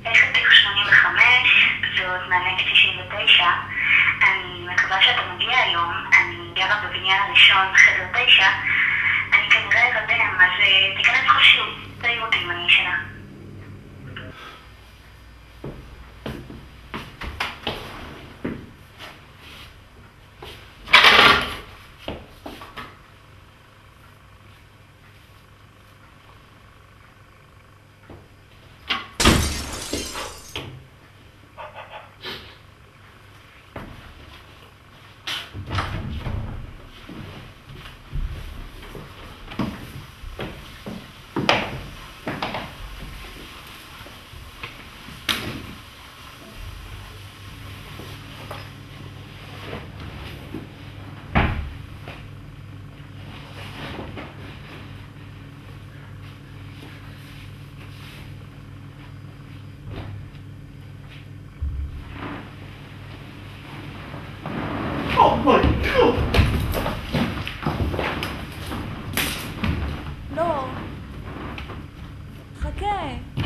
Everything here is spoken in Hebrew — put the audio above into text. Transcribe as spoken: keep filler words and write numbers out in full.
יש לי תיק שמונים וחמש, ועוד מענה תשעים ותשע. אני מקווה שאתה מגיע היום, אני גרה בבניין הראשון, חדר תשע. אני כנראה אקדם, אז תיכנס חשוב, תראי אותי אם אני ישנה. לא. חכה.